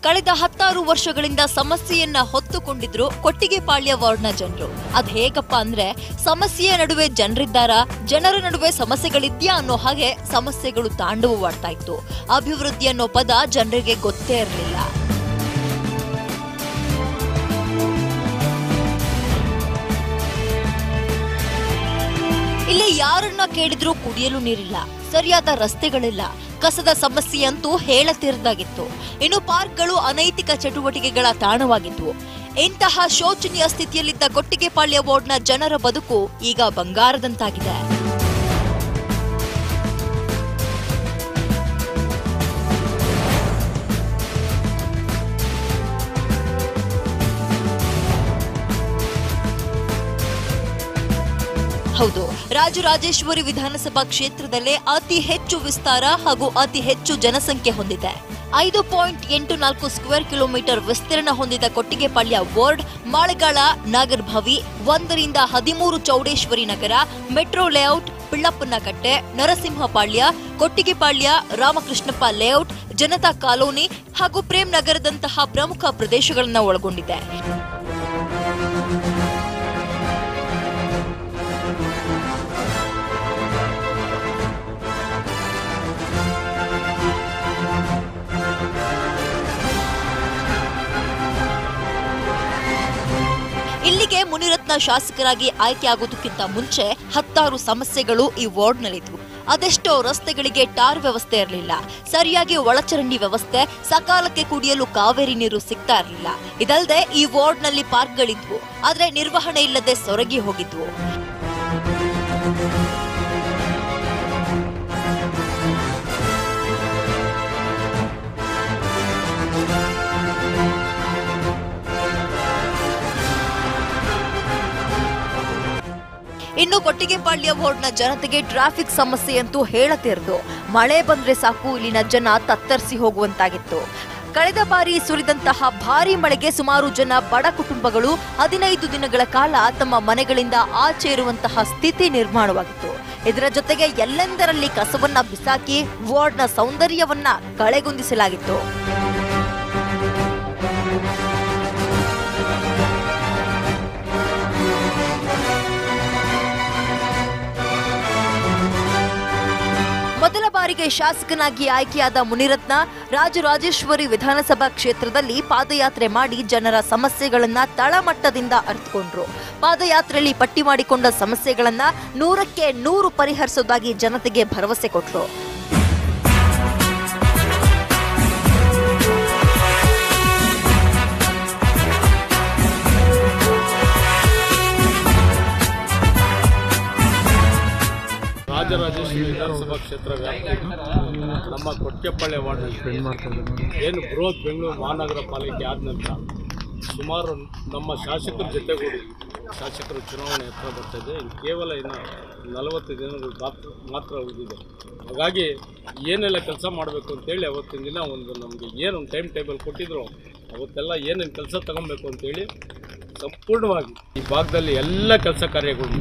ಕಳೆದ 16 ವರ್ಷಗಳಿಂದ ಸಮಸ್ಯೆಯನ್ನ ಹೊತ್ತುಕೊಂಡಿದ್ರು ಕೊಟ್ಟಿಗೆಪಾಳ್ಯ ವಾರ್ಡ್ನ ಜನರು. ಅದ್ ಹೇಗಪ್ಪ ಅಂದ್ರೆ ಸಮಸ್ಯೆಯ ನಡುವೆ ಜನರಿದ್ದಾರಾ, ಜನರ ನಡುವೆ ಸಮಸ್ಯೆಗಳಿದ್ಯಾ ಅನ್ನೋ ಹಾಗೆ ಸಮಸ್ಯೆಗಳು ತಾಂಡವವಾಡ್ತಾ ಇತ್ತು. ಅಭಿವೃದ್ಧಿ ಅನ್ನೋ ಪದ ಜನರಿಗೆ ಗೊತ್ತೇ ಇರಲಿಲ್ಲ. ಇಲ್ಲಿ ಯಾರನ್ನ ಕೇಳಿದ್ರೂ ಕುಡಿಯಲು ನೀರಿಲ್ಲ, ಸರಿಯಾದ ರಸ್ತೆಗಳಿಲ್ಲ, ಕಸದ ಸಮಸ್ಯೆ ಅಂತೂ ಹೇಳತಿರದಾಗಿತ್ತು. ಇನ್ನು ಪಾರ್ಕ್ಗಳು ಅನೈತಿಕ ಚಟುವಟಿಕೆಗಳ ತಾಣವಾಗಿದ್ವು. ಇಂತಹ ಶೋಚನೀಯ ಸ್ಥಿತಿಯಲ್ಲಿದ್ದ ಕೊಟ್ಟಿಗೆಪಾಳ್ಯ ವಾರ್ಡ್ನ ಜನರ ಬದುಕು ಈಗ ಬಂಗಾರದಂತಾಗಿದೆ. ಹೌದು, ರಾಜರಾಜೇಶ್ವರಿ ವಿಧಾನಸಭಾ ಕ್ಷೇತ್ರದಲ್ಲೇ ಅತಿ ಹೆಚ್ಚು ವಿಸ್ತಾರ ಹಾಗೂ ಅತಿ ಹೆಚ್ಚು ಜನಸಂಖ್ಯೆ ಹೊಂದಿದೆ. 5.84 ಸ್ಕ್ವೇರ್ ಕಿಲೋಮೀಟರ್ ವಿಸ್ತೀರ್ಣ ಹೊಂದಿದ ಕೊಟ್ಟಿಗೆಪಾಳ್ಯ ವಾರ್ಡ್ ಮಾಳಗಾಳ, ನಾಗರಭಾವಿ 1 ರಿಂದ 13 Chowdeshwari Nagar, metro layout, Pillappanakatte, Narasimhapalya, Kottigepalya, Ramakrishnappa layout, Janata colony ಹಾಗೂ ಪ್ರೇಮ್ ನಗರದಂತಹ ಪ್ರಮುಖ ಪ್ರದೇಶಗಳನ್ನು ಒಳಗೊಂಡಿದೆ. ಇಲ್ಲಿಗೆ ಮುನಿರತ್ನ ಶಾಸಕರಾಗಿ ಆಯ್ಕೆಯಾಗುವುದಕ್ಕಿಂತ ಮುಂಚೆ 10 ಸಮಸ್ಯೆಗಳು ಈ ವಾರ್ಡ್ನಲ್ಲಿದ್ವು. ಅದೆಷ್ಟೋ ರಸ್ತೆಗಳಿಗೆ ಟಾರ್ ವ್ಯವಸ್ಥೆ ಇರಲಿಲ್ಲ, ಸರಿಯಾಗಿ ಒಳಚರಂಡಿ ವ್ಯವಸ್ಥೆ, ಸಕಾಲಕ್ಕೆ ಕುಡಿಯಲು ಕಾವೇರಿ ನೀರು ಸಿಗ್ತಾ ಇರಲಿಲ್ಲ. ಇದಲ್ಲದೆ ಈ ವಾರ್ಡ್ನಲ್ಲಿ ಪಾರ್ಕ್ಗಳಿದ್ವು, ಆದ್ರೆ ನಿರ್ವಹಣೆ ಇಲ್ಲದೆ ಸೊರಗಿ ಹೋಗಿದ್ವು. ಇನ್ನು ಕೊಟ್ಟಿಗೆಪಾಳ್ಯ ವಾರ್ಡ್ನ ಜನತೆಗೆ ಟ್ರಾಫಿಕ್ ಸಮಸ್ಯೆ ಅಂತೂ ಹೇಳತಿರ್ದು. ಮಳೆ ಬಂದ್ರೆ ಸಾಕು ಇಲ್ಲಿನ ಜನ ತತ್ತರಿಸಿ ಹೋಗುವಂತಾಗಿತ್ತು. ಕಳೆದ ಬಾರಿ ಸುರಿದಂತಹ ಭಾರೀ ಮಳೆಗೆ ಸುಮಾರು ಜನ ಬಡ ಕುಟುಂಬಗಳು 15 ದಿನಗಳ ಕಾಲ ತಮ್ಮ ಮನೆಗಳಿಂದ ಆಚೆ ಇರುವಂತಹ ಸ್ಥಿತಿ ನಿರ್ಮಾಣವಾಗಿತ್ತು. ಇದರ ಜೊತೆಗೆ ಎಲ್ಲೆಂದರಲ್ಲಿ ಕಸವನ್ನ ಬಿಸಾಕಿ ವಾರ್ಡ್ನ ಸೌಂದರ್ಯವನ್ನ ಕಳೆಗುಂದಿಸಲಾಗಿತ್ತು. ಮೊದಲ ಬಾರಿಗೆ ಶಾಸಕನಾಗಿ ಆಯ್ಕೆಯಾದ ಮುನಿರತ್ನ ರಾಜರಾಜೇಶ್ವರಿ ವಿಧಾನಸಭಾ ಕ್ಷೇತ್ರದಲ್ಲಿ ಪಾದಯಾತ್ರೆ ಮಾಡಿ ಜನರ ಸಮಸ್ಯೆಗಳನ್ನ ತಳಮಟ್ಟದಿಂದ ಅರ್ಥಕೊಂಡ್ರು. ಪಾದಯಾತ್ರೆಯಲ್ಲಿ ಪಟ್ಟಿ ಮಾಡಿಕೊಂಡ ಸಮಸ್ಯೆಗಳನ್ನ 100ಕ್ಕೆ 100 ಪರಿಹರಿಸೋದಾಗಿ ಜನತೆಗೆ ಭರವಸೆ ಕೊಟ್ರು. ರಾಜರಾಜೇಶ್ವರಿ ವಿಧಾನಸಭಾ ಕ್ಷೇತ್ರ ನಮ್ಮ ಕೊಟ್ಟಿಗೆಪಾಳ್ಯ ವಾರ್ಡ್ ಏನು ಬೃಹತ್ ಬೆಂಗಳೂರು ಮಹಾನಗರ ಪಾಲಿಕೆ ಆದ ನಂತರ ಸುಮಾರು ನಮ್ಮ ಶಾಸಕರ ಜೊತೆಗೂಡಿ ಶಾಸಕರ ಚುನಾವಣೆ ಹತ್ರ ಬರ್ತಾಯಿದೆ. ಕೇವಲ ಇನ್ನು 40 ದಿನಗಳು ಮಾತ್ರ ಉಳಿದಿದೆ. ಹಾಗಾಗಿ ಏನೆಲ್ಲ ಕೆಲಸ ಮಾಡಬೇಕು ಅಂತೇಳಿ ಅವತ್ತಿನ ದಿನ ನಮಗೆ ಏನೊಂದು ಟೈಮ್ ಟೇಬಲ್ ಕೊಟ್ಟಿದ್ರು, ಅವತ್ತೆಲ್ಲ ಏನೇನು ಕೆಲಸ ತಗೊಬೇಕು ಅಂತೇಳಿ ಸಂಪೂರ್ಣವಾಗಿ ಈ ಭಾಗದಲ್ಲಿ ಎಲ್ಲ ಕೆಲಸ ಕಾರ್ಯಗಳು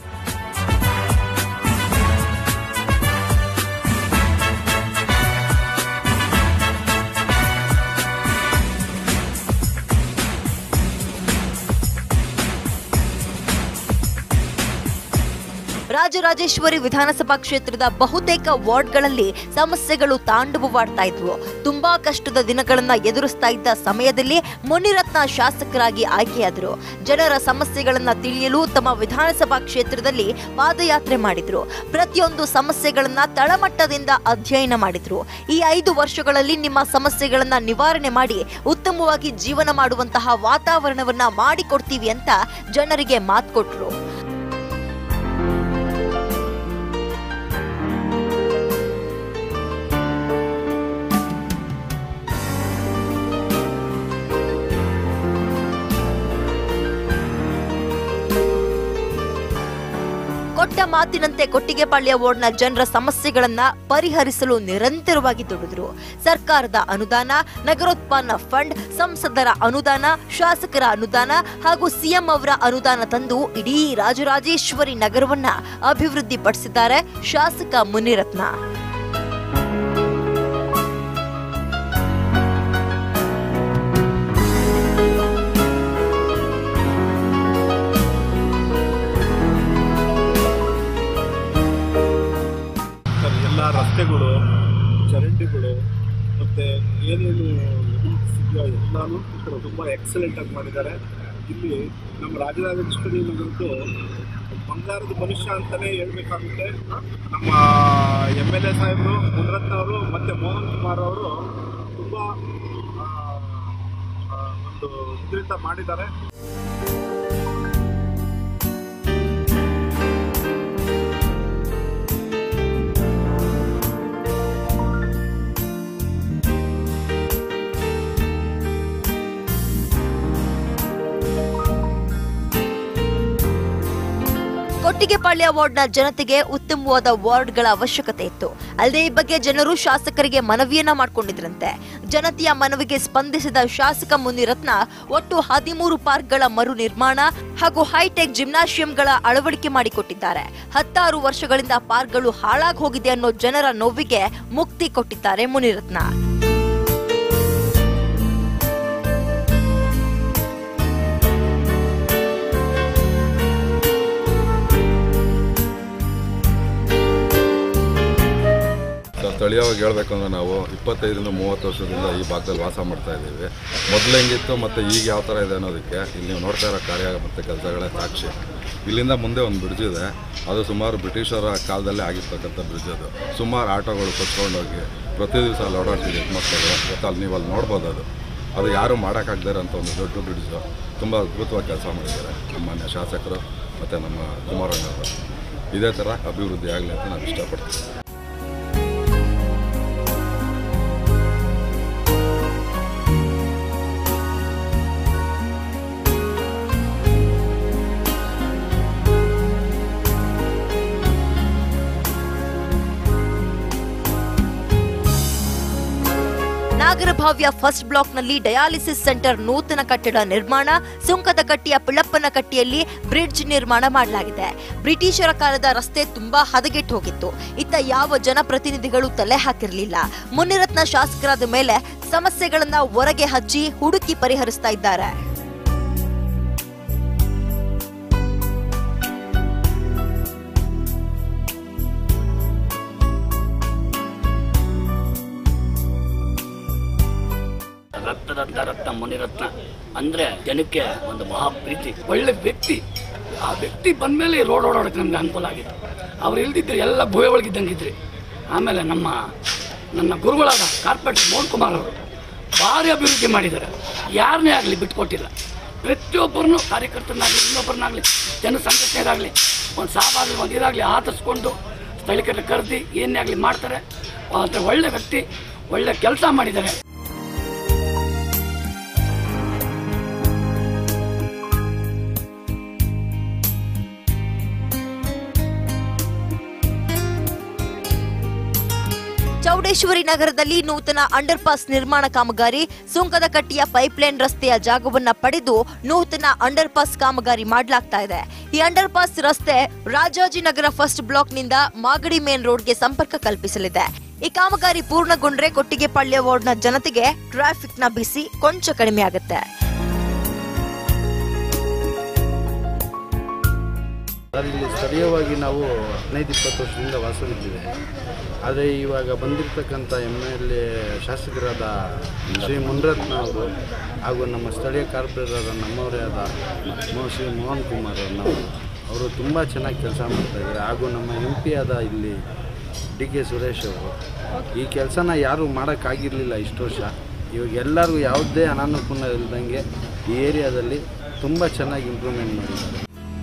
ರಾಜರಾಜೇಶ್ವರಿ ವಿಧಾನಸಭಾ ಕ್ಷೇತ್ರದ ಬಹುತೇಕ ವಾರ್ಡ್ಗಳಲ್ಲಿ ಸಮಸ್ಯೆಗಳು ತಾಂಡವವಾಡ್ತಾ ಇದ್ವು. ತುಂಬಾ ಕಷ್ಟದ ದಿನಗಳನ್ನ ಎದುರಿಸ್ತಾ ಇದ್ದ ಸಮಯದಲ್ಲಿ ಮುನಿರತ್ನ ಶಾಸಕರಾಗಿ ಆಯ್ಕೆಯಾದರು. ಜನರ ಸಮಸ್ಯೆಗಳನ್ನ ತಿಳಿಯಲು ತಮ್ಮ ವಿಧಾನಸಭಾ ಕ್ಷೇತ್ರದಲ್ಲಿ ಪಾದಯಾತ್ರೆ ಮಾಡಿದ್ರು. ಪ್ರತಿಯೊಂದು ಸಮಸ್ಯೆಗಳನ್ನ ತಳಮಟ್ಟದಿಂದ ಅಧ್ಯಯನ ಮಾಡಿದ್ರು. ಈ 5 ವರ್ಷಗಳಲ್ಲಿ ನಿಮ್ಮ ಸಮಸ್ಯೆಗಳನ್ನ ನಿವಾರಣೆ ಮಾಡಿ ಉತ್ತಮವಾಗಿ ಜೀವನ ಮಾಡುವಂತಹ ವಾತಾವರಣವನ್ನ ಮಾಡಿಕೊಡ್ತೀವಿ ಅಂತ ಜನರಿಗೆ ಮಾತು ಕೊಟ್ರು. ಕೊಟ್ಟ ಮಾತಿನಂತೆ ಕೊಟ್ಟಿಗೆಪಾಳ್ಯ ವಾರ್ಡ್ನ ಜನರ ಸಮಸ್ಯೆಗಳನ್ನ ಪರಿಹರಿಸಲು ನಿರಂತರವಾಗಿ ದುಡಿದ್ರು. ಸರ್ಕಾರದ ಅನುದಾನ, ನಗರೋತ್ಪನ್ನ ಫಂಡ್, ಸಂಸದರ ಅನುದಾನ, ಶಾಸಕರ ಅನುದಾನ ಹಾಗೂ ಸಿಎಂ ಅವರ ಅನುದಾನ ತಂದು ಇಡೀ ರಾಜರಾಜೇಶ್ವರಿ ನಗರವನ್ನ ಅಭಿವೃದ್ಧಿಪಡಿಸಿದ್ದಾರೆ ಶಾಸಕ ಮುನಿರತ್ನ. ಎಲ್ಲಾನು ತುಂಬ ಎಕ್ಸಲೆಂಟಾಗಿ ಮಾಡಿದ್ದಾರೆ. ಇಲ್ಲಿ ನಮ್ಮ ರಾಜರಾಜೇಶ್ವರಿ ನಗರದ್ದು ಬಂಗಾರದ ಮನುಷ್ಯ ಅಂತಲೇ ಹೇಳ್ಬೇಕಾಗುತ್ತೆ. ನಮ್ಮ MLA ಸಾಹೇಬರು ಮುನಿರತ್ನ ಅವರು ಮತ್ತು ಮೋಹನ್ ಕುಮಾರ್ ಅವರು ತುಂಬ ಒಂದು ಇದರಿಂದ ಮಾಡಿದ್ದಾರೆ. ಕೊಟ್ಟಿಗೆಪಾಳ್ಯ ವಾರ್ಡ್ನ ಜನತೆಗೆ ಉತ್ತಮವಾದ ವಾರ್ಡ್ಗಳ ಅವಶ್ಯಕತೆ ಇತ್ತು. ಅಲ್ಲದೆ ಈ ಬಗ್ಗೆ ಜನರು ಶಾಸಕರಿಗೆ ಮನವಿಯನ್ನ ಮಾಡಿಕೊಂಡಿದ್ರಂತೆ. ಜನತೆಯ ಮನವಿಗೆ ಸ್ಪಂದಿಸಿದ ಶಾಸಕ ಮುನಿರತ್ನ ಒಟ್ಟು 13 ಪಾರ್ಕ್ಗಳ ಮರು ನಿರ್ಮಾಣ ಹಾಗೂ ಹೈಟೆಕ್ ಜಿಮ್ನಾಶಿಯಂಗಳ ಅಳವಡಿಕೆ ಮಾಡಿಕೊಟ್ಟಿದ್ದಾರೆ. 16 ವರ್ಷಗಳಿಂದ ಪಾರ್ಕ್ಗಳು ಹಾಳಾಗಿ ಹೋಗಿದೆ ಅನ್ನೋ ಜನರ ನೋವಿಗೆ ಮುಕ್ತಿ ಕೊಟ್ಟಿದ್ದಾರೆ ಮುನಿರತ್ನ. ಸ್ಥಳೀಯವಾಗಿ ಹೇಳಬೇಕಂದ್ರೆ ನಾವು 25-30 ವರ್ಷದಿಂದ ಈ ಭಾಗದಲ್ಲಿ ವಾಸ ಮಾಡ್ತಾ ಇದ್ದೀವಿ. ಮೊದಲು ಹೆಂಗಿತ್ತು ಮತ್ತು ಈಗ ಯಾವ ಥರ ಇದೆ ಅನ್ನೋದಕ್ಕೆ ಇಲ್ಲಿ ನೀವು ನೋಡ್ತಾ ಇರೋ ಕಾರ್ಯ ಮತ್ತು ಕೆಲಸಗಳೇ ಸಾಕ್ಷಿ. ಇಲ್ಲಿಂದ ಮುಂದೆ ಒಂದು ಬ್ರಿಡ್ಜ್ ಇದೆ, ಅದು ಸುಮಾರು ಬ್ರಿಟಿಷರ ಕಾಲದಲ್ಲೇ ಆಗಿರ್ತಕ್ಕಂಥ ಬ್ರಿಡ್ಜ್. ಅದು ಸುಮಾರು ಆಟೋಗಳು ಕೊಚ್ಕೊಂಡೋಗಿ ಪ್ರತಿ ದಿವಸ ಅಲ್ಲಿ ಓಡಾಡ್ತಿದೆ ಮಕ್ಕಳು. ಗೊತ್ತಲ್ಲಿ ನೀವು ಅಲ್ಲಿ ನೋಡ್ಬೋದು. ಅದು ಯಾರು ಮಾಡೋಕ್ಕಾಗದೇ ಅಂತ ಒಂದು ದೊಡ್ಡ ಬ್ರಿಡ್ಜು ತುಂಬ ಅದ್ಭುತವಾಗಿ ಕೆಲಸ ಮಾಡಿದ್ದಾರೆ ನಮ್ಮ ಶಾಸಕರು ಮತ್ತು ನಮ್ಮ ಕುಮಾರಣ್ಣವರು. ಇದೇ ಥರ ಅಭಿವೃದ್ಧಿ ಆಗಲಿ ಅಂತ ನಾನು ಇಷ್ಟಪಡ್ತೀನಿ. ನಾಗರಭಾವ್ಯ ಫಸ್ಟ್ ಬ್ಲಾಕ್ನಲ್ಲಿ ಡಯಾಲಿಸಿಸ್ ಸೆಂಟರ್ ನೂತನ ಕಟ್ಟಡ ನಿರ್ಮಾಣ, ಸುಂಕದಕಟ್ಟಿಯ ಪಿಳ್ಳಪ್ಪನಕಟ್ಟಿಯಲ್ಲಿ ಬ್ರಿಡ್ಜ್ ನಿರ್ಮಾಣ ಮಾಡಲಾಗಿದೆ. ಬ್ರಿಟಿಷರ ಕಾಲದ ರಸ್ತೆ ತುಂಬಾ ಹದಗೆಟ್ಟು ಹೋಗಿತ್ತು. ಇತ್ತ ಯಾವ ಜನಪ್ರತಿನಿಧಿಗಳು ತಲೆ ಹಾಕಿರಲಿಲ್ಲ. ಮುನಿರತ್ನ ಶಾಸಕರಾದ ಮೇಲೆ ಸಮಸ್ಯೆಗಳನ್ನ ಹೊರಗೆ ಹಚ್ಚಿ ಹುಡುಕಿ ಪರಿಹರಿಸ್ತಾ ಇದ್ದಾರೆ. ರತ್ನ ಮುನಿರತ್ನ ಅಂದರೆ ಜನಕ್ಕೆ ಒಂದು ಮಹಾಪ್ರೀತಿ, ಒಳ್ಳೆ ವ್ಯಕ್ತಿ. ಆ ವ್ಯಕ್ತಿ ಬಂದಮೇಲೆ ರೋಡ್ ಓಡಾಡೋಕ್ಕೆ ನಮ್ಗೆ ಅನುಕೂಲ ಆಗಿದೆ. ಅವ್ರು ಇಲ್ದಿದ್ರೆ ಎಲ್ಲ ಭೂಮಿ ಒಳಗಿದ್ದಂಗಿದ್ರಿ. ಆಮೇಲೆ ನನ್ನ ಗುರುಗಳಾದ ಕಾರ್ಪೊರೇಟರ್ ಮೋಹನ್ ಕುಮಾರ್ ಅವರು ಭಾರಿ ಅಭಿವೃದ್ಧಿ ಮಾಡಿದ್ದಾರೆ. ಯಾರನ್ನೇ ಆಗಲಿ ಬಿಟ್ಕೊಟ್ಟಿಲ್ಲ. ಪ್ರತಿಯೊಬ್ಬರನ್ನು ಕಾರ್ಯಕರ್ತರನ್ನಾಗಲಿ ಇನ್ನೊಬ್ಬರನ್ನಾಗಲಿ ಜನಸಂಘಟನೆಯರಾಗಲಿ ಒಂದು ಸಾವಾಗಲಿ ಒಂದು ಇದಾಗಲಿ ಆಧರಿಸ್ಕೊಂಡು ಸ್ಥಳೀಕರಣ ಕರೆದಿ ಏನೇ ಆಗಲಿ ಮಾಡ್ತಾರೆ. ಆದರೆ ಒಳ್ಳೆ ವ್ಯಕ್ತಿ, ಒಳ್ಳೆ ಕೆಲಸ ಮಾಡಿದ್ದಾರೆ. ಚೌಡೇಶ್ವರಿ ನಗರದಲ್ಲಿ ನೂತನ ಅಂಡರ್ ಪಾಸ್ ನಿರ್ಮಾಣ ಕಾಮಗಾರಿ, ಸುಂಕದಕಟ್ಟಿಯ ಪೈಪ್ಲೈನ್ ರಸ್ತೆಯ ಜಾಗವನ್ನ ಪಡೆದು ನೂತನ ಅಂಡರ್ ಪಾಸ್ ಕಾಮಗಾರಿ ಮಾಡಲಾಗ್ತಾ ಇದೆ. ಈ ಅಂಡರ್ ಪಾಸ್ ರಸ್ತೆ ರಾಜಾಜಿನಗರ ಫಸ್ಟ್ ಬ್ಲಾಕ್ ನಿಂದ ಮಾಗಡಿ ಮೇನ್ ರೋಡ್ಗೆ ಸಂಪರ್ಕ ಕಲ್ಪಿಸಲಿದೆ. ಈ ಕಾಮಗಾರಿ ಪೂರ್ಣಗೊಂಡ್ರೆ ಕೊಟ್ಟಿಗೆಪಾಳ್ಯ ವಾರ್ಡ್ನ ಜನತೆಗೆ ಟ್ರಾಫಿಕ್ನ ಬಿಸಿ ಕೊಂಚ ಕಡಿಮೆ ಆಗುತ್ತೆ. ಇಲ್ಲಿ ಸ್ಥಳೀಯವಾಗಿ ನಾವು 15-20 ವರ್ಷದಿಂದ ವಾಸವಿದ್ದೇವೆ. ಆದರೆ ಇವಾಗ ಬಂದಿರತಕ್ಕಂಥ MLA ಶಾಸಕರಾದ ಶ್ರೀ ಮುನಿರತ್ನ ಅವರು ಹಾಗೂ ನಮ್ಮ ಸ್ಥಳೀಯ ಕಾರ್ಪೊರೇಟರ್ ನಮ್ಮವರೇ ಆದ ಶ್ರೀ ಮೋಹನ್ ಕುಮಾರ್ ಅವರು ತುಂಬ ಚೆನ್ನಾಗಿ ಕೆಲಸ ಮಾಡ್ತಾಯಿದ್ದಾರೆ. ಹಾಗೂ ನಮ್ಮ MP ಆದ ಇಲ್ಲಿ DK ಸುರೇಶ್ ಅವರು ಈ ಕೆಲಸನ ಯಾರೂ ಮಾಡೋಕ್ಕಾಗಿರಲಿಲ್ಲ ಇಷ್ಟು ವರ್ಷ. ಇವಾಗ ಎಲ್ಲರಿಗೂ ಯಾವುದೇ ಅನಾನುಕೂಲ ಇಲ್ದಂಗೆ ಈ ಏರಿಯಾದಲ್ಲಿ ತುಂಬ ಚೆನ್ನಾಗಿ ಇಂಪ್ರೂವ್ಮೆಂಟ್ ಮಾಡಿದ್ದಾರೆ.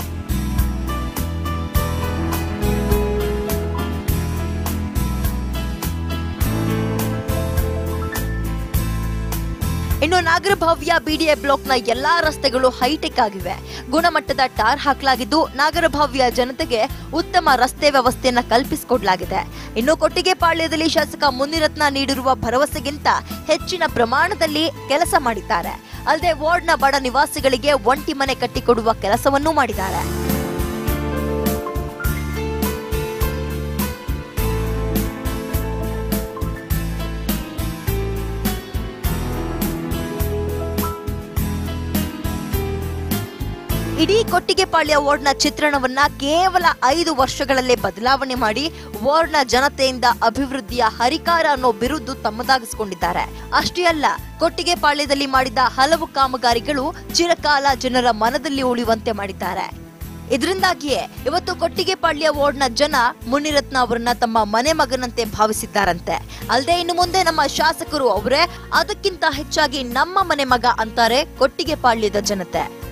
ಇನ್ನು ನಾಗರಭಾವ್ಯ BDA ಬ್ಲಾಕ್ನ ಎಲ್ಲಾ ರಸ್ತೆಗಳು ಹೈಟೆಕ್ ಆಗಿವೆ. ಗುಣಮಟ್ಟದ ಟಾರ್ ಹಾಕಲಾಗಿದ್ದು ನಾಗರಭಾವ್ಯ ಜನತೆಗೆ ಉತ್ತಮ ರಸ್ತೆ ವ್ಯವಸ್ಥೆಯನ್ನ ಕಲ್ಪಿಸಿಕೊಡಲಾಗಿದೆ. ಇನ್ನು ಕೊಟ್ಟಿಗೆಪಾಳ್ಯದಲ್ಲಿ ಶಾಸಕ ಮುನಿರತ್ನ ನೀಡಿರುವ ಭರವಸೆಗಿಂತ ಹೆಚ್ಚಿನ ಪ್ರಮಾಣದಲ್ಲಿ ಕೆಲಸ ಮಾಡಿದ್ದಾರೆ. ಅಲ್ಲದೆ ವಾರ್ಡ್ನ ಬಡ ನಿವಾಸಿಗಳಿಗೆ ಒಂಟಿ ಮನೆ ಕಟ್ಟಿಕೊಡುವ ಕೆಲಸವನ್ನೂ ಮಾಡಿದ್ದಾರೆ. ಇಡೀ ಕೊಟ್ಟಿಗೆಪಾಳ್ಯ ವಾರ್ಡ್ನ ಚಿತ್ರಣವನ್ನ ಕೇವಲ 5 ವರ್ಷಗಳಲ್ಲೇ ಬದಲಾವಣೆ ಮಾಡಿ ವಾರ್ಡ್ನ ಜನತೆಯಿಂದ ಅಭಿವೃದ್ಧಿಯ ಹರಿಕಾರ ಅನ್ನೋ ಬಿರುದು ತಮ್ಮದಾಗಿಸಿಕೊಂಡಿದ್ದಾರೆ. ಅಷ್ಟೇ ಅಲ್ಲ, ಕೊಟ್ಟಿಗೆಪಾಳ್ಯದಲ್ಲಿ ಮಾಡಿದ ಹಲವು ಕಾಮಗಾರಿಗಳು ಚಿರಕಾಲ ಜನರ ಮನದಲ್ಲಿ ಉಳಿಯುವಂತೆ ಮಾಡಿದ್ದಾರೆ. ಇದರಿಂದಾಗಿಯೇ ಇವತ್ತು ಕೊಟ್ಟಿಗೆಪಾಳ್ಯ ವಾರ್ಡ್ನ ಜನ ಮುನಿರತ್ನ ಅವರನ್ನ ತಮ್ಮ ಮನೆ ಮಗನಂತೆ ಭಾವಿಸಿದ್ದಾರಂತೆ. ಅಲ್ಲದೆ ಇನ್ನು ಮುಂದೆ ನಮ್ಮ ಶಾಸಕರು ಅವರೇ, ಅದಕ್ಕಿಂತ ಹೆಚ್ಚಾಗಿ ನಮ್ಮ ಮನೆ ಮಗ ಅಂತಾರೆ ಕೊಟ್ಟಿಗೆಪಾಳ್ಯದ ಜನತೆ.